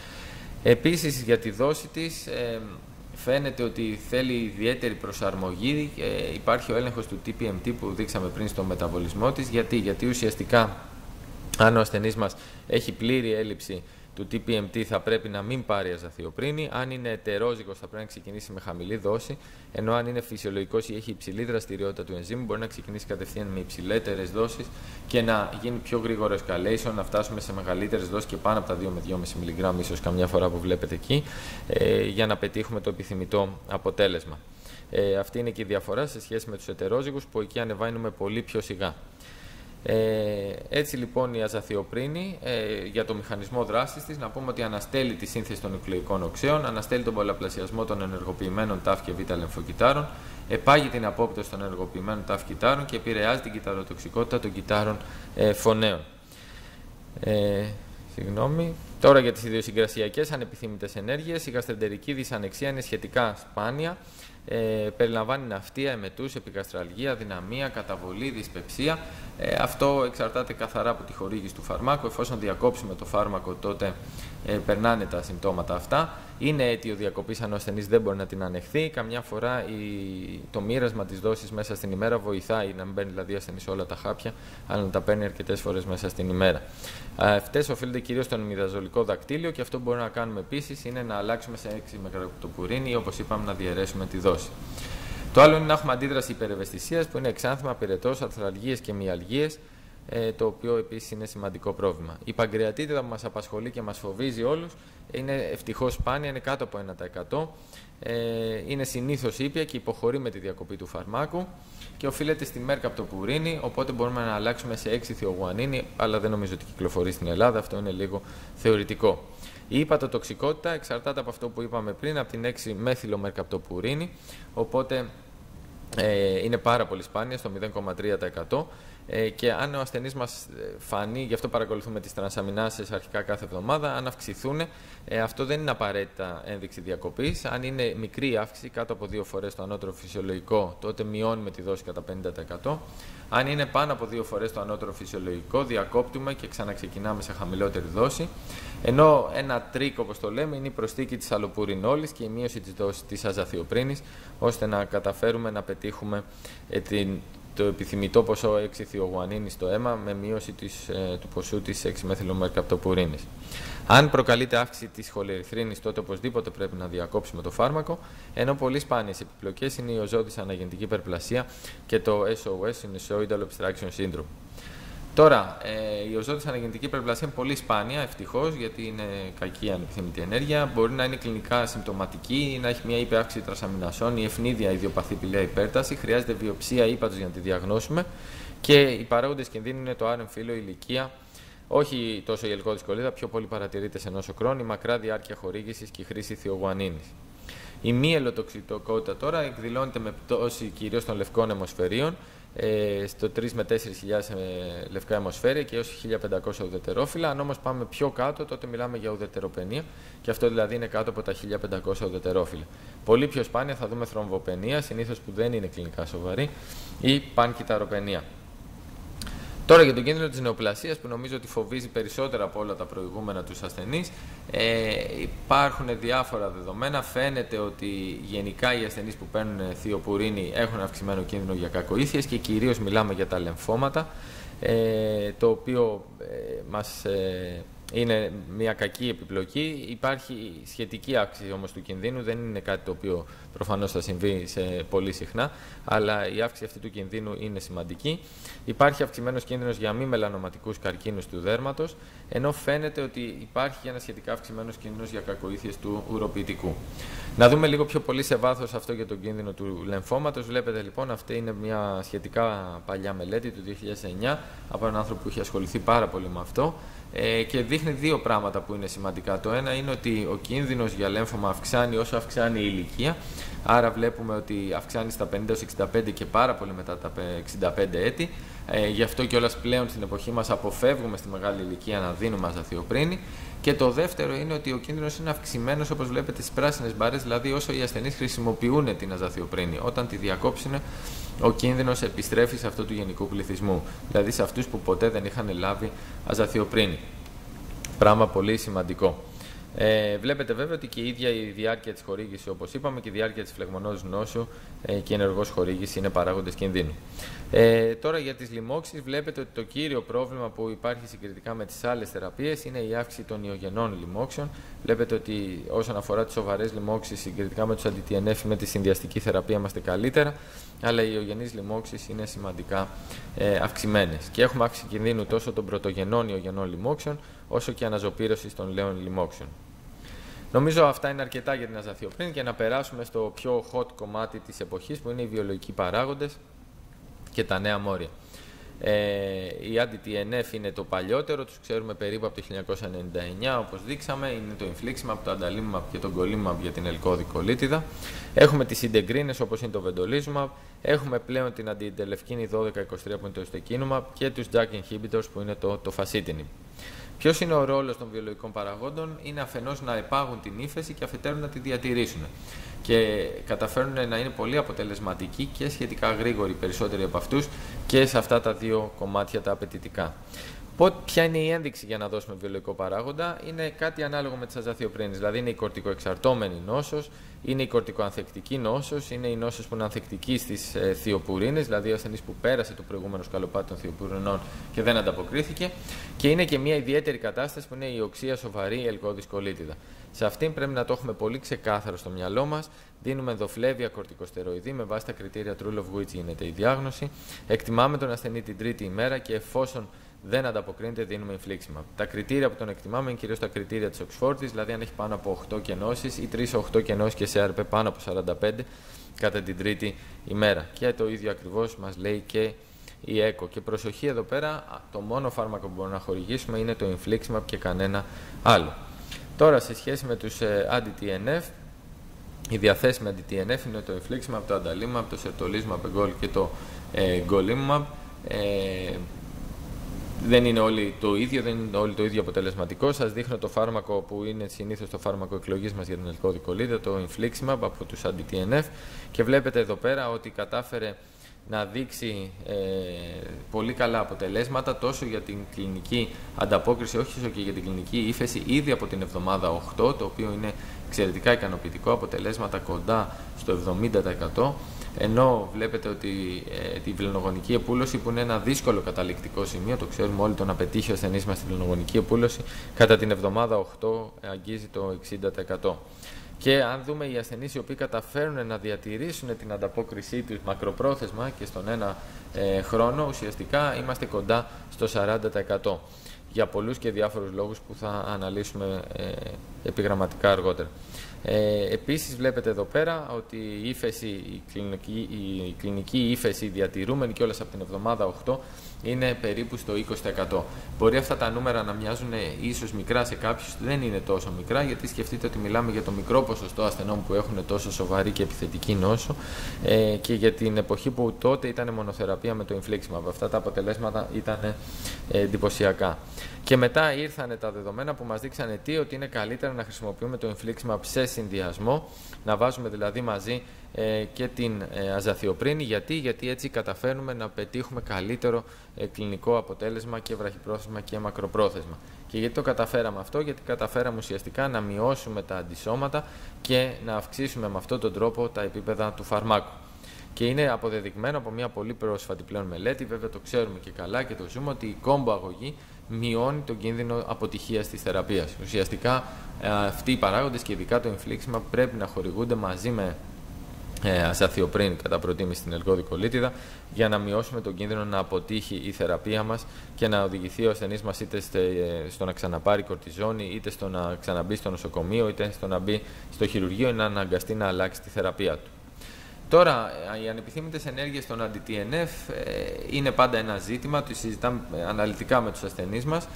Επίσης για τη δόση της φαίνεται ότι θέλει ιδιαίτερη προσαρμογή. Υπάρχει ο έλεγχος του TPMT που δείξαμε πριν στο μεταβολισμό της. Γιατί ουσιαστικά αν ο ασθενής μας έχει πλήρη έλλειψη του TPMT θα πρέπει να μην πάρει αζαθιοπρίνη. Αν είναι ετερόζυγος θα πρέπει να ξεκινήσει με χαμηλή δόση, ενώ αν είναι φυσιολογικός ή έχει υψηλή δραστηριότητα του ενζήμου μπορεί να ξεκινήσει κατευθείαν με υψηλότερες δόσεις και να γίνει πιο γρήγορο escalation, να φτάσουμε σε μεγαλύτερες δόσεις και πάνω από τα 2 με 2,5 mg ίσως καμιά φορά που βλέπετε εκεί, για να πετύχουμε το επιθυμητό αποτέλεσμα. Αυτή είναι και η διαφορά σε σχέση με τους ετερόζυγους που εκεί ανεβαίνουμε πολύ πιο σιγά. Έτσι λοιπόν η αζαθιοπρίνη για το μηχανισμό δράσης της να πούμε ότι αναστέλει τη σύνθεση των νουκλεϊκών οξέων, αναστέλει τον πολλαπλασιασμό των ενεργοποιημένων ταφ και β λεμφοκυτάρων, επάγει την απόπτωση των ενεργοποιημένων ταφ κυτάρων και επηρεάζει την κυταροτοξικότητα των κυτάρων φωνέων. Τώρα για τις ιδιοσυγκρασιακές ανεπιθύμητες ενέργειες, η γαστρεντερική δυσανεξία είναι σχετικά σπάνια. Περιλαμβάνει ναυτία, εμετούς, επικαστραλγία, αδυναμία, καταβολή, δυσπεψία. Αυτό εξαρτάται καθαρά από τη χορήγηση του φαρμάκου. Εφόσον διακόψουμε το φάρμακο, τότε περνάνε τα συμπτώματα αυτά. Είναι αίτιο διακοπής αν ο ασθενής δεν μπορεί να την ανεχθεί. Καμιά φορά το μοίρασμα της δόσης μέσα στην ημέρα βοηθάει να μην παίρνει δηλαδή ο ασθενής όλα τα χάπια, αλλά να τα παίρνει αρκετές φορές μέσα στην ημέρα. Αυτές οφείλονται κυρίως στον ημιδαζολικό δακτύλιο και αυτό που μπορούμε να κάνουμε επίσης είναι να αλλάξουμε σε 6 μεγρακτοπουρίνη ή όπως είπαμε να διαιρέσουμε τη δόση. Το άλλο είναι να έχουμε αντίδραση υπερευαισθησίας που είναι εξάνθημα, πυρετός, αρθραλγίες και μυαλγίες, το οποίο επίσης είναι σημαντικό πρόβλημα. Η παγκρεατίτιδα που μας απασχολεί και μας φοβίζει όλους είναι ευτυχώς σπάνια, είναι κάτω από 1%. Είναι συνήθως ήπια και υποχωρεί με τη διακοπή του φαρμάκου και οφείλεται στη μέρκαπτοπουρίνη, οπότε μπορούμε να αλλάξουμε σε 6 θειογουανίνη, αλλά δεν νομίζω ότι κυκλοφορεί στην Ελλάδα, αυτό είναι λίγο θεωρητικό. Η υπατοτοξικότητα εξαρτάται από αυτό που είπαμε πριν, από την 6 μέθυλο-μερκαπτοπουρίνη, οπότε είναι πάρα πολύ σπάνια, στο 0,3%. Και αν ο ασθενής μας φανεί, γι' αυτό παρακολουθούμε τις τρανσαμινάσες αρχικά κάθε εβδομάδα, αν αυξηθούν, αυτό δεν είναι απαραίτητα ένδειξη διακοπής. Αν είναι μικρή η αύξηση, κάτω από 2 φορές το ανώτερο φυσιολογικό, τότε μειώνουμε τη δόση κατά 50%. Αν είναι πάνω από 2 φορές το ανώτερο φυσιολογικό, διακόπτουμε και ξαναξεκινάμε σε χαμηλότερη δόση. Ενώ ένα τρίκ, όπως το λέμε, είναι η προσθήκη της αλοπουρινόλης και η μείωση της δόσης της αζαθιοπρίνης, ώστε να καταφέρουμε να πετύχουμε το επιθυμητό ποσό 6-θιογουανίνης στο αίμα με μείωση του ποσού της 6-μεθυλομερκαπτοπουρίνης. Αν προκαλείται αύξηση της χολερυθρίνης, τότε οπωσδήποτε πρέπει να διακόψουμε το φάρμακο, ενώ πολύ σπάνιες επιπλοκές είναι η οζόντις αναγεννητική υπερπλασία και το SOS, Sinusoidal Obstruction Syndrome. Τώρα, η οζόντις αναγεννητική υπερπλασία είναι πολύ σπάνια, ευτυχώς, γιατί είναι κακή ανεπιθύμητη ενέργεια. Μπορεί να είναι κλινικά συμπτωματική ή να έχει μια υπεράυξηση τρασαμινασών ή ευνίδια ιδιοπαθή πηλαία υπέρταση. Χρειάζεται βιοψία ύπατος για να τη διαγνώσουμε. Και οι παράγοντες κινδύνου είναι το άρεμφύλλο, η ηλικία, όχι τόσο η ελκώδης κολλίδα, πιο πολύ παρατηρείται σε νόσο Crohn, η μακρά διάρκεια χορήγησης και η χρήση θιογουανίνης. Η μη ελοτοξικότητα τώρα εκδηλώνεται με πτώση κυρίως των λευκών αιμοσφαιρίων, στο 3 με 4.000 λευκά αιμοσφαίρια και έως 1.500 ουδετερόφυλλα. Αν όμως πάμε πιο κάτω, τότε μιλάμε για ουδετεροπενία, και αυτό δηλαδή είναι κάτω από τα 1.500 ουδετερόφυλλα. Πολύ πιο σπάνια θα δούμε θρομβοπενία, συνήθως που δεν είναι κλινικά σοβαρή, ή πανκυταροπενία. Τώρα για τον κίνδυνο της νεοπλασίας, που νομίζω ότι φοβίζει περισσότερα από όλα τα προηγούμενα τους ασθενείς, υπάρχουν διάφορα δεδομένα. Φαίνεται ότι γενικά οι ασθενείς που παίρνουν θειοπουρίνη έχουν αυξημένο κίνδυνο για κακοήθειες και κυρίως μιλάμε για τα λεμφώματα, το οποίο είναι μια κακή επιπλοκή. Υπάρχει σχετική αύξηση όμως του κινδύνου, δεν είναι κάτι το οποίο προφανώς θα συμβεί πολύ συχνά, αλλά η αύξηση αυτή του κινδύνου είναι σημαντική. Υπάρχει αυξημένος κίνδυνος για μη μελανοματικούς καρκίνους του δέρματος, ενώ φαίνεται ότι υπάρχει ένα σχετικά αυξημένος κίνδυνος για κακοήθειες του ουροποιητικού. Να δούμε λίγο πιο πολύ σε βάθος αυτό για τον κίνδυνο του λεμφώματος. Βλέπετε λοιπόν, αυτή είναι μια σχετικά παλιά μελέτη του 2009 από έναν άνθρωπο που είχε ασχοληθεί πάρα πολύ με αυτό. Και δείχνει δύο πράγματα που είναι σημαντικά. Το ένα είναι ότι ο κίνδυνος για λέμφωμα αυξάνει όσο αυξάνει η ηλικία. Άρα βλέπουμε ότι αυξάνει στα 50-65 και πάρα πολύ μετά τα 65 έτη. Γι' αυτό κιόλας πλέον στην εποχή μας αποφεύγουμε στη μεγάλη ηλικία να δίνουμε αζαθιοπρίνη. Και το δεύτερο είναι ότι ο κίνδυνος είναι αυξημένος, όπως βλέπετε στις πράσινες μπάρες, δηλαδή όσο οι ασθενείς χρησιμοποιούν την αζαθιοπρίνη. Όταν τη διακόψουν, ο κίνδυνος επιστρέφει σε αυτό του γενικού πληθυσμού, δηλαδή σε αυτούς που ποτέ δεν είχαν λάβει αζαθιοπρίνη. Πράγμα πολύ σημαντικό. Βλέπετε βέβαια ότι και η ίδια η διάρκεια της χορήγησης, όπως είπαμε, και η διάρκεια της φλεγμονώδους νόσου και η ενεργός χορήγηση είναι παράγοντες κινδύνου. Τώρα για τις λοιμώξεις, βλέπετε ότι το κύριο πρόβλημα που υπάρχει συγκριτικά με τις άλλες θεραπείες είναι η αύξηση των ιογενών λοιμώξεων. Βλέπετε ότι όσον αφορά τις σοβαρές λοιμώξεις, συγκριτικά με τους αντι-TNF, με τη συνδυαστική θεραπεία είμαστε καλύτερα, αλλά οι ιογενείς λοιμώξεις είναι σημαντικά αυξημένες. Και έχουμε αύξηση κινδύνου τόσο των πρωτογενών ιογενών λοιμώξεων, όσο και αναζωπήρωσης των νέων λοιμώξεων. Νομίζω αυτά είναι αρκετά για την αζαθιοπρίνη και να περάσουμε στο πιο hot κομμάτι της εποχής, που είναι οι βιολογικοί παράγοντες και τα νέα μόρια. Η anti-TNF είναι το παλιότερο, τους ξέρουμε περίπου από το 1999, όπως δείξαμε, είναι το infliximab, το adalimumab και το golimumab για την ελκώδη κολίτιδα. Έχουμε τις συντεγκρίνες, όπως είναι το vedolizumab, έχουμε πλέον την αντιντελευκίνη 1223 που είναι το ustekinumab και τους JAK inhibitors που είναι το facitinib. Ποιος είναι ο ρόλος των βιολογικών παραγόντων? Είναι αφενός να επάγουν την ύφεση και αφετέρου να τη διατηρήσουν. Και καταφέρουν να είναι πολύ αποτελεσματικοί και σχετικά γρήγοροι, περισσότεροι από αυτούς, και σε αυτά τα δύο κομμάτια τα απαιτητικά. Ποια είναι η ένδειξη για να δώσουμε βιολογικό παράγοντα? Είναι κάτι ανάλογο με τις αζαθιοπρίνες. Δηλαδή είναι η κορτικοεξαρτώμενη νόσος, είναι η κορτικοανθεκτική νόσος, είναι η νόσος που είναι ανθεκτική στις θειοπουρίνες, δηλαδή ο ασθενής που πέρασε το προηγούμενο σκαλοπάτι των θειοπουρινών και δεν ανταποκρίθηκε, και είναι και μια ιδιαίτερη κατάσταση που είναι η οξεία σοβαρή ελκώδης κολίτιδα. Σε αυτήν πρέπει να το έχουμε πολύ ξεκάθαρο στο μυαλό μας. Δίνουμε ενδοφλέβια κορτικοστεροειδή με βάση τα κριτήρια True of which γίνεται η διάγνωση. Εκτιμάμε τον ασθενή την τρίτη ημέρα και εφόσον δεν ανταποκρίνεται, δίνουμε infliximab. Τα κριτήρια που τον εκτιμάμε είναι κυρίως τα κριτήρια της Οξφόρτης, δηλαδή αν έχει πάνω από 8 κενώσεις ή 3-8 κενώσεις και σε CRP πάνω από 45 κατά την τρίτη ημέρα. Και το ίδιο ακριβώς μας λέει και η ΕΚΟ. Και προσοχή εδώ πέρα, το μόνο φάρμακο που μπορούμε να χορηγήσουμε είναι το infliximab και κανένα άλλο. Τώρα, σε σχέση με τους anti-TNF, οι διαθέσιμοι anti-TNF είναι το infliximab, το adalimumab, το sertolizumab και το golimumab. Δεν είναι όλοι το ίδιο, δεν είναι όλοι το ίδιο αποτελεσματικό. Σας δείχνω το φάρμακο που είναι συνήθως το φάρμακο εκλογής μας για την ελκώδη-κολίτιδα, το Infliximab από τους anti-TNF, και βλέπετε εδώ πέρα ότι κατάφερε να δείξει πολύ καλά αποτελέσματα τόσο για την κλινική ανταπόκριση όσο και για την κλινική ύφεση ήδη από την εβδομάδα 8, το οποίο είναι εξαιρετικά ικανοποιητικό, αποτελέσματα κοντά στο 70%. Ενώ βλέπετε ότι τη βλενογονική επούλωση, που είναι ένα δύσκολο καταληκτικό σημείο, το ξέρουμε όλοι, το να πετύχει ο ασθενής μας στη βλενογονική επούλωση, κατά την εβδομάδα 8 αγγίζει το 60%. Και αν δούμε οι ασθενείς οι οποίοι καταφέρουν να διατηρήσουν την ανταπόκρισή τους μακροπρόθεσμα και στον ένα χρόνο, ουσιαστικά είμαστε κοντά στο 40%. Για πολλούς και διάφορους λόγους που θα αναλύσουμε επιγραμματικά αργότερα. Επίσης βλέπετε εδώ πέρα ότι η κλινική ύφεση διατηρούμενη κιόλας από την εβδομάδα 8 είναι περίπου στο 20%. Μπορεί αυτά τα νούμερα να μοιάζουν ίσως μικρά σε κάποιους, δεν είναι τόσο μικρά, γιατί σκεφτείτε ότι μιλάμε για το μικρό ποσοστό ασθενών που έχουν τόσο σοβαρή και επιθετική νόσο και για την εποχή που τότε ήταν μονοθεραπεία με το Infliximab. Αυτά τα αποτελέσματα ήταν εντυπωσιακά. Και μετά ήρθαν τα δεδομένα που μας δείξανε ότι είναι καλύτερα να χρησιμοποιούμε το Infliximab σε συνδυασμό, να βάζουμε δηλαδή μαζί και την αζαθιοπρίνη. Γιατί έτσι καταφέρνουμε να πετύχουμε καλύτερο κλινικό αποτέλεσμα και βραχυπρόθεσμα και μακροπρόθεσμα. Και γιατί το καταφέραμε αυτό? Γιατί καταφέραμε ουσιαστικά να μειώσουμε τα αντισώματα και να αυξήσουμε με αυτόν τον τρόπο τα επίπεδα του φαρμάκου. Και είναι αποδεδειγμένο από μια πολύ πρόσφατη πλέον μελέτη, βέβαια το ξέρουμε και καλά και το ζούμε, ότι η κόμπο αγωγή μειώνει τον κίνδυνο αποτυχίας της θεραπείας. Ουσιαστικά αυτοί οι παράγοντες και ειδικά το Infliximab πρέπει να χορηγούνται μαζί με αζαθιοπρίνη κατά προτίμηση στην ελκώδη-κολίτιδα, για να μειώσουμε τον κίνδυνο να αποτύχει η θεραπεία μας και να οδηγηθεί ο ασθενής μας είτε στο να ξαναπάρει κορτιζόνη, είτε στο να ξαναμπεί στο νοσοκομείο, είτε στο να μπει στο χειρουργείο ή να αναγκαστεί να αλλάξει τη θεραπεία του. Τώρα, οι ανεπιθύμητες ενέργειες των anti-TNF είναι πάντα ένα ζήτημα, το συζητάμε αναλυτικά με τους ασθενείς μας.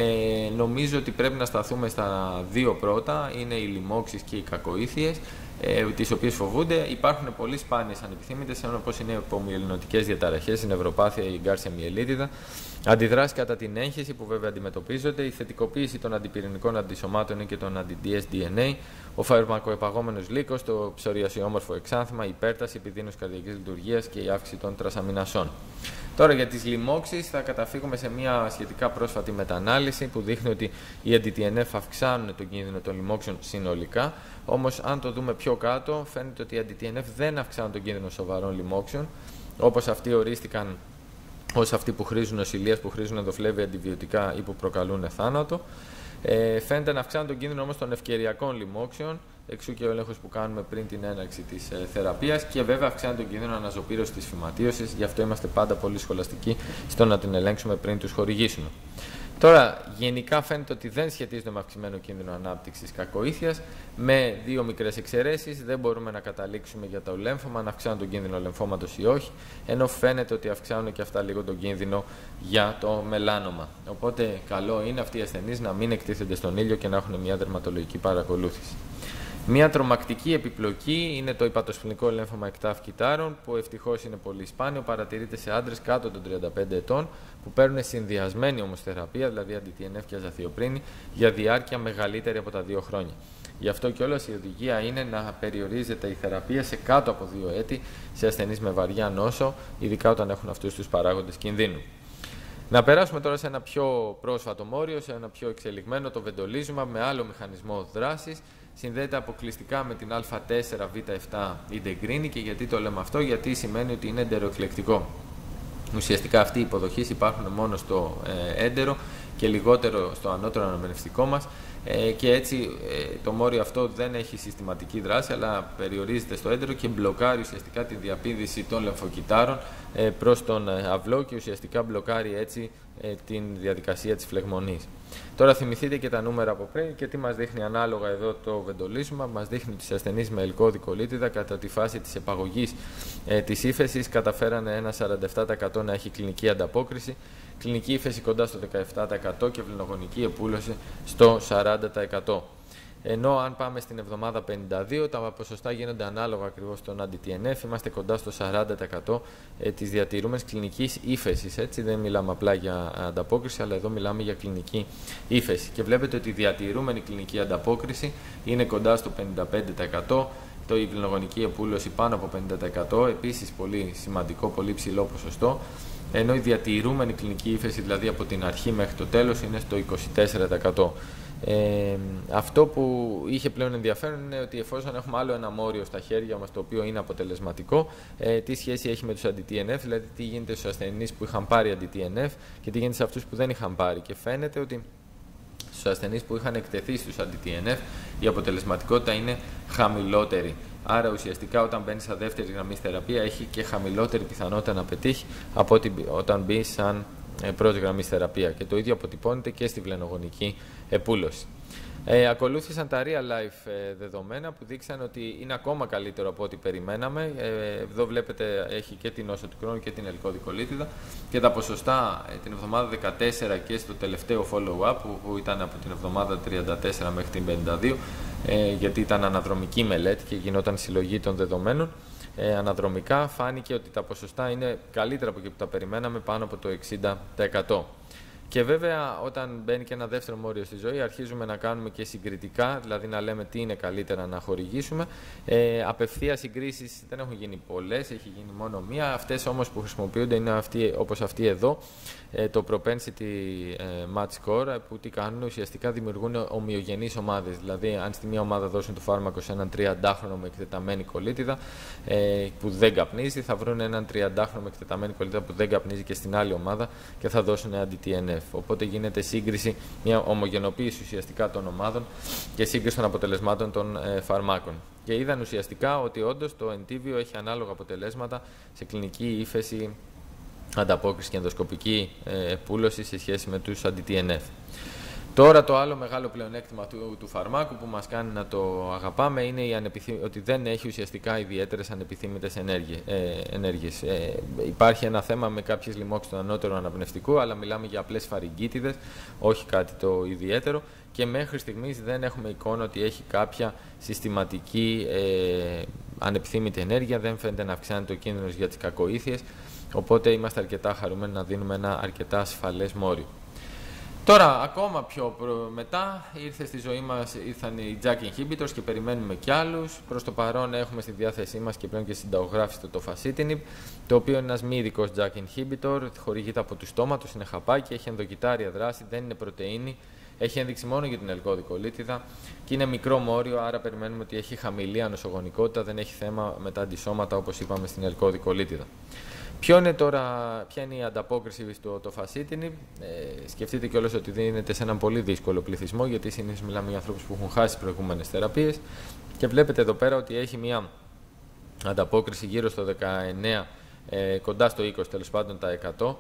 Νομίζω ότι πρέπει να σταθούμε στα δύο πρώτα, είναι οι λοιμώξεις και οι κακοήθειες, τις οποίες φοβούνται. Υπάρχουν πολύ σπάνιες ανεπιθύμητες, όπως είναι οι υπομυεληνωτικές διαταραχές, η νευροπάθεια, η εγκάρσια μυελίτιδα, αντιδράσεις κατά την έγχυση που βέβαια αντιμετωπίζονται, η θετικοποίηση των αντιπυρηνικών αντισωμάτων και των anti-dsDNA, ο φαρμακοεπαγόμενος λύκος, το ψωριασιόμορφο εξάνθημα, η υπέρταση, επιδείνωση καρδιακής λειτουργίας και η αύξηση των τρασαμινασών. Τώρα για τις λοιμώξεις θα καταφύγουμε σε μια σχετικά πρόσφατη μετανάλυση που δείχνει ότι οι anti-TNF αυξάνουν τον κίνδυνο των λοιμώξεων συνολικά. Όμως αν το δούμε πιο κάτω, φαίνεται ότι οι anti-TNF δεν αυξάνουν τον κίνδυνο σοβαρών λοιμώξεων, όπως αυτοί ορίστηκαν ως αυτοί που χρήζουν νοσηλείας, που χρήζουν ενδοφλέβια αντιβιωτικά ή που προκαλούν θάνατο. Φαίνεται να αυξάνουν τον κίνδυνο όμως των ευκαιριακών λοιμώξεων, εξού και ο έλεγχος που κάνουμε πριν την έναρξη της θεραπείας, και βέβαια αυξάνει τον κίνδυνο αναζωπήρωσης της φυματίωσης, γι' αυτό είμαστε πάντα πολύ σχολαστικοί στο να την ελέγξουμε πριν τους χορηγήσουμε. Τώρα, γενικά φαίνεται ότι δεν σχετίζονται με αυξημένο κίνδυνο ανάπτυξης κακοήθειας, με δύο μικρές εξαιρέσεις. Δεν μπορούμε να καταλήξουμε για το λέμφωμα αν αυξάνουν τον κίνδυνο λεμφώματος ή όχι, ενώ φαίνεται ότι αυξάνουν και αυτά λίγο τον κίνδυνο για το μελάνομα. Οπότε, καλό είναι αυτοί οι ασθενείς να μην εκτίθενται στον ήλιο και να έχουν μια δερματολογική παρακολούθηση. Μια τρομακτική επιπλοκή είναι το υπατοσφαιρικό λέμφωμα εκτάφ κυτάρων, που ευτυχώς είναι πολύ σπάνιο, παρατηρείται σε άντρες κάτω των 35 ετών, που παίρνουν συνδυασμένη όμως θεραπεία, δηλαδή anti-TNF και αζαθιοπρίνη, για διάρκεια μεγαλύτερη από τα 2 χρόνια. Γι' αυτό κιόλας η οδηγία είναι να περιορίζεται η θεραπεία σε κάτω από 2 έτη σε ασθενείς με βαριά νόσο, ειδικά όταν έχουν αυτούς τους παράγοντες κινδύνου. Να περάσουμε τώρα σε ένα πιο πρόσφατο μόριο, σε ένα πιο εξελιγμένο, το βεντολίζουμα, με άλλο μηχανισμό δράσης. Συνδέεται αποκλειστικά με την α4β7 integrini. Και γιατί το λέμε αυτό? Γιατί σημαίνει ότι είναι εντεροεκλεκτικό. Ουσιαστικά αυτοί οι υποδοχείς υπάρχουν μόνο στο έντερο και λιγότερο στο ανώτερο αναμνευστικό μας, και έτσι το μόριο αυτό δεν έχει συστηματική δράση, αλλά περιορίζεται στο έντερο και μπλοκάρει ουσιαστικά τη διαπήδηση των λεμφοκυτάρων προς τον αυλό και ουσιαστικά μπλοκάρει έτσι την διαδικασία της φλεγμονής. Τώρα θυμηθείτε και τα νούμερα από πριν και τι μας δείχνει ανάλογα εδώ το βεντολίζουμα. Μας δείχνει ότι οι ασθενείς με ελκώδη-κολίτιδα κατά τη φάση της επαγωγής της ύφεσης καταφέρανε ένα 47% να έχει κλινική ανταπόκριση, κλινική ύφεση κοντά στο 17% και βληνογονική επούλωση στο 40%. Ενώ αν πάμε στην εβδομάδα 52, τα ποσοστά γίνονται ανάλογα ακριβώς στον αντι-TNF, είμαστε κοντά στο 40% της διατηρούμενης κλινικής ύφεσης. Έτσι, δεν μιλάμε απλά για ανταπόκριση, αλλά εδώ μιλάμε για κλινική ύφεση. Και βλέπετε ότι η διατηρούμενη κλινική ανταπόκριση είναι κοντά στο 55%. Η βληνογονική επούλωση πάνω από 50%, επίσης πολύ σημαντικό, πολύ ψηλό ποσοστό, ενώ η διατηρούμενη κλινική ύφεση, δηλαδή από την αρχή μέχρι το τέλος, είναι στο 24%. Αυτό που είχε πλέον ενδιαφέρον είναι ότι εφόσον έχουμε άλλο ένα μόριο στα χέρια μας το οποίο είναι αποτελεσματικό, τι σχέση έχει με τους αντι-TNF, δηλαδή τι γίνεται στους ασθενείς που είχαν πάρει αντι-TNF και τι γίνεται σε αυτούς που δεν είχαν πάρει. Και φαίνεται ότι στους ασθενείς που είχαν εκτεθεί στους αντι-TNF η αποτελεσματικότητα είναι χαμηλότερη. Άρα ουσιαστικά όταν μπαίνει σαν δεύτερη γραμμή θεραπεία έχει και χαμηλότερη πιθανότητα να πετύχει από ότι όταν μπει σαν πρώτη γραμμή θεραπεία. Και το ίδιο αποτυπώνεται και στη βλενογονική επούλωση. Ακολούθησαν τα real life δεδομένα που δείξαν ότι είναι ακόμα καλύτερο από ό,τι περιμέναμε. Εδώ βλέπετε έχει και την νόσο του Κρόνου και την ελκώδικολίτιδα και τα ποσοστά την εβδομάδα 14 και στο τελευταίο follow-up που ήταν από την εβδομάδα 34 μέχρι την 52, γιατί ήταν αναδρομική μελέτη και γινόταν συλλογή των δεδομένων. Αναδρομικά φάνηκε ότι τα ποσοστά είναι καλύτερα από εκεί που τα περιμέναμε, πάνω από το 60%. Και βέβαια όταν μπαίνει και ένα δεύτερο μόριο στη ζωή αρχίζουμε να κάνουμε και συγκριτικά, δηλαδή να λέμε τι είναι καλύτερα να χορηγήσουμε. Απευθείας συγκρίσεις δεν έχουν γίνει πολλές, έχει γίνει μόνο μία. Αυτές όμως που χρησιμοποιούνται είναι όπως αυτή εδώ, το propensity match score, που τι κάνουν, ουσιαστικά δημιουργούν ομοιογενείς ομάδες. Δηλαδή αν στη μία ομάδα δώσουν το φάρμακο σε έναν 30χρονο με εκτεταμένη κολίτιδα που δεν καπνίζει, θα βρουν έναν 30χρονο με εκτεταμένη κολίτιδα που δεν καπνίζει και στην άλλη ομάδα και θα δώσουν αντι-TNF. Οπότε γίνεται σύγκριση, μια ομογενοποίηση ουσιαστικά των ομάδων και σύγκριση των αποτελεσμάτων των φαρμάκων. Και είδαν ουσιαστικά ότι όντως το Entyvio έχει ανάλογα αποτελέσματα σε κλινική ύφεση, ανταπόκριση και ενδοσκοπική επούλωση σε σχέση με τους αντι-TNF. Τώρα το άλλο μεγάλο πλεονέκτημα του φαρμάκου που μας κάνει να το αγαπάμε είναι ότι δεν έχει ουσιαστικά ιδιαίτερες ανεπιθύμητες ενέργειες. Υπάρχει ένα θέμα με κάποιες λοιμώξεις του ανώτερου αναπνευστικού, αλλά μιλάμε για απλές φαρυγγίτιδες, όχι κάτι το ιδιαίτερο και μέχρι στιγμής δεν έχουμε εικόνα ότι έχει κάποια συστηματική ανεπιθύμητη ενέργεια, δεν φαίνεται να αυξάνεται ο κίνδυνος για τις κακοήθειες, οπότε είμαστε αρκετά χαρούμενοι να δίνουμε ένα αρκετά ασφαλές μόριο. Τώρα, ακόμα πιο μετά, ήρθε στη ζωή μας, ήρθαν οι JAK inhibitors και περιμένουμε κι άλλους. Προς το παρόν έχουμε στη διάθεσή μας και πλέον και συνταγογράφηστο το Facitinib, το οποίο είναι ένας μη ειδικός JAK inhibitor, χορηγείται από του στόματος, είναι χαπάκι, έχει ενδοκυτάρια δράση, δεν είναι πρωτεΐνη, έχει ένδειξη μόνο για την ελκώδικολίτιδα και είναι μικρό μόριο, άρα περιμένουμε ότι έχει χαμηλή ανοσογονικότητα, δεν έχει θέμα με τα αντισώματα όπως είπαμε στην ελκώδικολίτιδα. Ποια είναι η ανταπόκριση στο Facitinib? Σκεφτείτε κιόλας ότι δίνεται σε έναν πολύ δύσκολο πληθυσμό, γιατί συνήθως μιλάμε για ανθρώπους που έχουν χάσει προηγούμενες θεραπείες και βλέπετε εδώ πέρα ότι έχει μια ανταπόκριση γύρω στο 19, κοντά στο 20 τέλος πάντων τα 100,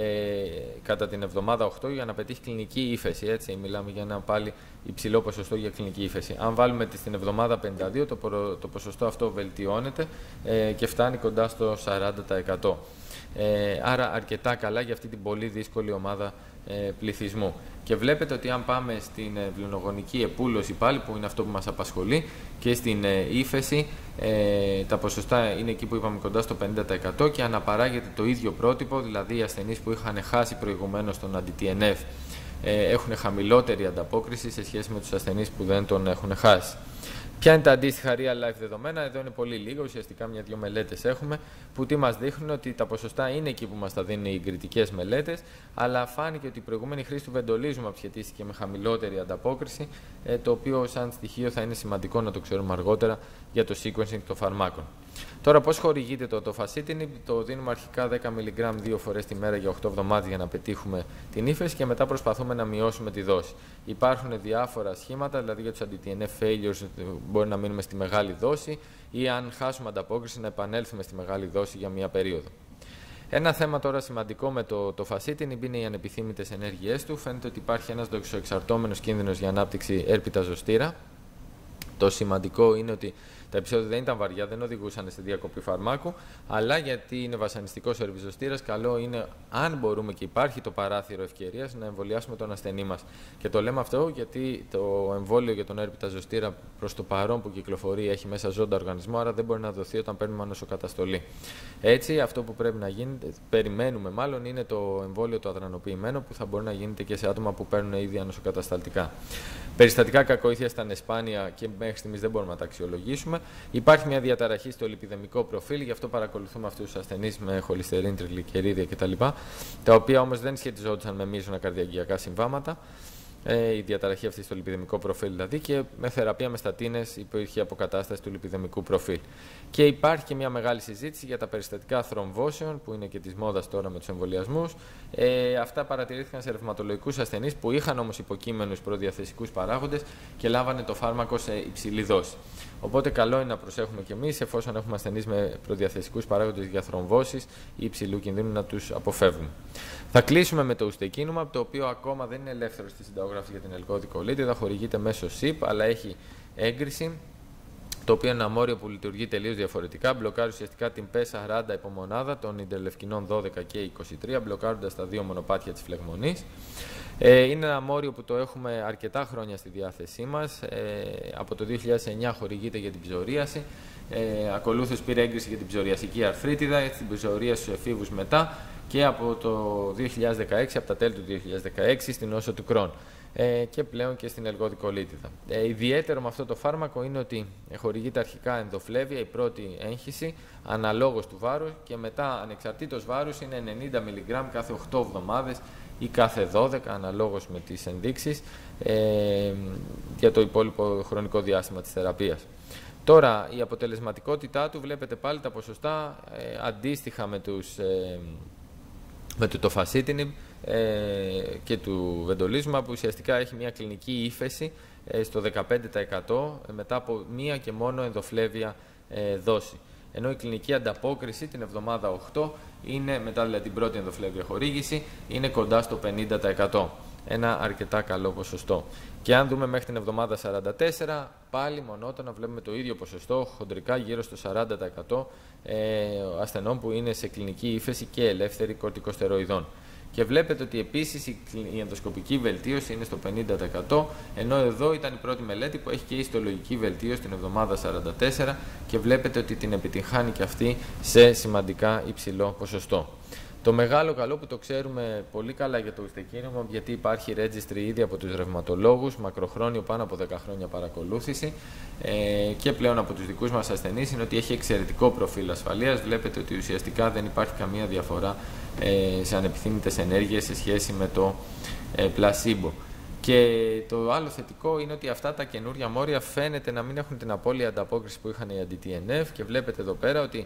κατά την εβδομάδα 8 για να πετύχει κλινική ύφεση. Έτσι, μιλάμε για ένα πάλι υψηλό ποσοστό για κλινική ύφεση. Αν βάλουμε στην εβδομάδα 52, το ποσοστό αυτό βελτιώνεται και φτάνει κοντά στο 40%. Άρα αρκετά καλά για αυτή την πολύ δύσκολη ομάδα πληθυσμού. Και βλέπετε ότι αν πάμε στην βληνογονική επούλωση πάλι, που είναι αυτό που μας απασχολεί, και στην ύφεση, τα ποσοστά είναι εκεί που είπαμε κοντά στο 50% και αναπαράγεται το ίδιο πρότυπο, δηλαδή οι ασθενείς που είχαν χάσει προηγουμένως τον αντι-TNF έχουν χαμηλότερη ανταπόκριση σε σχέση με τους ασθενείς που δεν τον έχουν χάσει. Ποια είναι τα αντίστοιχα real life δεδομένα? Εδώ είναι πολύ λίγα, ουσιαστικά μια-δυο μελέτες έχουμε που τι μας δείχνουν, ότι τα ποσοστά είναι εκεί που μας τα δίνουν οι εγκριτικές μελέτες, αλλά φάνηκε ότι η προηγούμενη χρήση του βεντολίζουμα σχετίστηκε με χαμηλότερη ανταπόκριση, το οποίο σαν στοιχείο θα είναι σημαντικό να το ξέρουμε αργότερα για το sequencing των φαρμάκων. Τώρα, πώς χορηγείται το Facitinib? Το δίνουμε αρχικά 10 mg 2 φορές τη μέρα για 8 εβδομάδες για να πετύχουμε την ύφεση και μετά προσπαθούμε να μειώσουμε τη δόση. Υπάρχουν διάφορα σχήματα, δηλαδή για τους anti-TNF failures μπορεί να μείνουμε στη μεγάλη δόση ή αν χάσουμε ανταπόκριση να επανέλθουμε στη μεγάλη δόση για μία περίοδο. Ένα θέμα τώρα σημαντικό με το Facitinib είναι οι ανεπιθύμητες ενέργειές του. Φαίνεται ότι υπάρχει ένας δοξοεξαρτώμενος κίνδυνος για ανάπτυξη έρπιτα ζωστήρα. Το σημαντικό είναι ότι Τα επεισόδια δεν ήταν βαριά, δεν οδηγούσαν σε διακοπή φαρμάκου, αλλά γιατί είναι βασανιστικός ο ερβιζοστήρας, καλό είναι, αν μπορούμε και υπάρχει το παράθυρο ευκαιρίας, να εμβολιάσουμε τον ασθενή μας. Και το λέμε αυτό γιατί το εμβόλιο για τον έρπιτα ζωστήρα προς το παρόν που κυκλοφορεί έχει μέσα ζώντα οργανισμό, άρα δεν μπορεί να δοθεί όταν παίρνουμε ανοσοκαταστολή. Έτσι, αυτό που πρέπει να γίνει, περιμένουμε μάλλον, είναι το εμβόλιο το αδρανοποιημένο που θα μπορεί να γίνεται και σε άτομα που παίρνουν ήδη ανοσοκατασταλτικά. Περιστατικά κακοήθειας ήταν σπάνια και μέχρι στιγμής δεν μπορούμε να τα αξιολογήσουμε. Υπάρχει μια διαταραχή στο λιπιδαιμικό προφίλ, γι' αυτό παρακολουθούμε αυτούς τους ασθενείς με χολυστερίνη, τριγλικερίδια κτλ. Τα οποία όμως δεν σχετιζόντουσαν με μείζωνα καρδιαγγειακά συμβάματα. Η διαταραχή αυτή στο λιπιδαιμικό προφίλ δηλαδή, και με θεραπεία με στατίνες υπήρχε αποκατάσταση του λιπιδαιμικού προφίλ. Και υπάρχει και μια μεγάλη συζήτηση για τα περιστατικά θρομβώσεων, που είναι και της μόδας τώρα με τους εμβολιασμούς. Αυτά παρατηρήθηκαν σε ρευματολογικούς ασθενείς που είχαν όμως υποκείμενους προδιαθεσικούς παράγοντες και λάβανε το φάρμακο σε υψηλή δόση. Οπότε, καλό είναι να προσέχουμε κι εμείς, εφόσον έχουμε ασθενείς με προδιαθεσικούς παράγοντες για θρομβώσεις ή υψηλού κινδύνου, να τους αποφεύγουμε. Θα κλείσουμε με το ουστεκίνουμα, το οποίο ακόμα δεν είναι ελεύθερο στη συνταγογράφηση για την ελκώδικολίτιδα, χορηγείται μέσω ΣΥΠ, αλλά έχει έγκριση, το οποίο είναι ένα μόριο που λειτουργεί τελείως διαφορετικά. Μπλοκάρει ουσιαστικά την P40 υπομονάδα των ιντερλευκινών 12 και 23, μπλοκάροντας τα δύο μονοπάτια της φλεγμονής. Είναι ένα μόριο που το έχουμε αρκετά χρόνια στη διάθεσή μας. Από το 2009 χορηγείται για την ψωρίαση. Ακολούθως πήρε έγκριση για την ψωριασική αρθρίτιδα, την ψωρίαση στους εφήβους μετά, και από το 2016, από τα τέλη του 2016, στην νόσο του Κρόν. Και πλέον και στην ελκώδικολίτιδα. Ιδιαίτερο με αυτό το φάρμακο είναι ότι χορηγείται αρχικά ενδοφλέβεια, η πρώτη έγχυση, αναλόγως του βάρους, και μετά ανεξαρτήτως βάρους είναι 90 mg κάθε 8 εβδομάδες ή κάθε 12, αναλόγως με τις ενδείξεις, για το υπόλοιπο χρονικό διάστημα της θεραπείας. Τώρα, η αποτελεσματικότητά του, βλέπετε πάλι τα ποσοστά αντίστοιχα με το τοφασίτινιμ και του βεντολίζουμα, που ουσιαστικά έχει μια κλινική ύφεση στο 15% μετά από μία και μόνο ενδοφλέβεια δόση. Ενώ η κλινική ανταπόκριση την εβδομάδα 8 είναι, μετά δηλαδή την πρώτη ενδοφλέβεια χορήγηση, είναι κοντά στο 50%. Ένα αρκετά καλό ποσοστό. Και αν δούμε μέχρι την εβδομάδα 44, πάλι μονότονα βλέπουμε το ίδιο ποσοστό, χοντρικά γύρω στο 40% ασθενών που είναι σε κλινική ύφεση και ελεύθερη κορτικοστεροειδών. Και βλέπετε ότι επίσης η ενδοσκοπική βελτίωση είναι στο 50%, ενώ εδώ ήταν η πρώτη μελέτη που έχει και ιστολογική βελτίωση την εβδομάδα 44 και βλέπετε ότι την επιτυγχάνει και αυτή σε σημαντικά υψηλό ποσοστό. Το μεγάλο καλό που το ξέρουμε πολύ καλά για το ουστεκίνουμα, γιατί υπάρχει registry ήδη από τους ρευματολόγους, μακροχρόνιο, πάνω από 10 χρόνια παρακολούθηση, και πλέον από τους δικούς μας ασθενείς, είναι ότι έχει εξαιρετικό προφίλ ασφαλείας. Βλέπετε ότι ουσιαστικά δεν υπάρχει καμία διαφορά σε ανεπιθύμητες ενέργειες σε σχέση με το πλασίμπο. Και το άλλο θετικό είναι ότι αυτά τα καινούρια μόρια φαίνεται να μην έχουν την απώλεια ανταπόκριση που είχαν οι anti-TNF, και βλέπετε εδώ πέρα ότι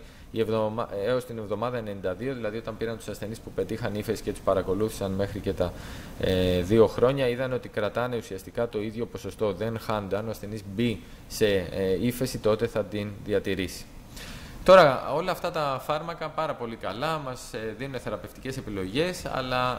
έως την εβδομάδα 92, δηλαδή όταν πήραν τους ασθενείς που πετύχαν ύφεση και τους παρακολούθησαν μέχρι και τα 2 χρόνια, είδαν ότι κρατάνε ουσιαστικά το ίδιο ποσοστό, δεν χάνονται. Αν ο ασθενής μπει σε ύφεση, τότε θα την διατηρήσει. Τώρα, όλα αυτά τα φάρμακα πάρα πολύ καλά, μας δίνουν θεραπευτικές επιλογές, αλλά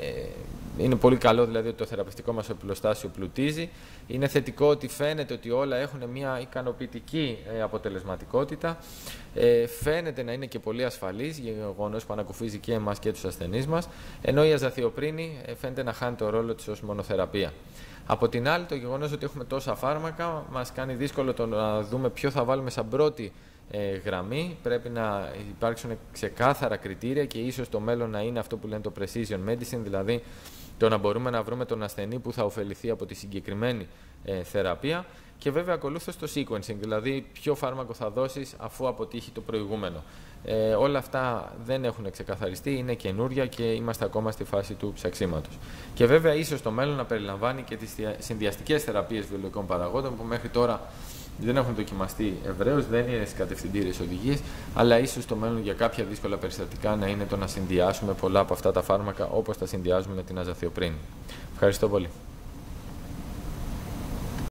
είναι πολύ καλό δηλαδή ότι το θεραπευτικό μας οπλοστάσιο πλουτίζει. Είναι θετικό ότι φαίνεται ότι όλα έχουν μια ικανοποιητική αποτελεσματικότητα. Φαίνεται να είναι και πολύ ασφαλής, γεγονός που ανακουφίζει και εμάς και τους ασθενείς μας, ενώ η αζαθιοπρίνη φαίνεται να χάνει το ρόλο της ως μονοθεραπεία. Από την άλλη, το γεγονός ότι έχουμε τόσα φάρμακα μας κάνει δύσκολο το να δούμε ποιο θα βάλουμε σαν πρώτη γραμμή. Πρέπει να υπάρξουν ξεκάθαρα κριτήρια και ίσως το μέλλον να είναι αυτό που λένε το precision medicine, δηλαδή το να μπορούμε να βρούμε τον ασθενή που θα ωφεληθεί από τη συγκεκριμένη θεραπεία, και βέβαια ακολούθως το sequencing, δηλαδή ποιο φάρμακο θα δώσεις αφού αποτύχει το προηγούμενο. Όλα αυτά δεν έχουν ξεκαθαριστεί, είναι καινούρια και είμαστε ακόμα στη φάση του ψαξίματος. Και βέβαια ίσως το μέλλον να περιλαμβάνει και τις συνδυαστικές θεραπείες βιολογικών παραγόντων, που μέχρι τώρα δεν έχουν δοκιμαστεί ευρέως, δεν είναι στις κατευθυντήριες οδηγίες, αλλά ίσως το μέλλον για κάποια δύσκολα περιστατικά να είναι το να συνδυάσουμε πολλά από αυτά τα φάρμακα όπως τα συνδυάζουμε με την αζαθιοπρίνη. Ευχαριστώ πολύ.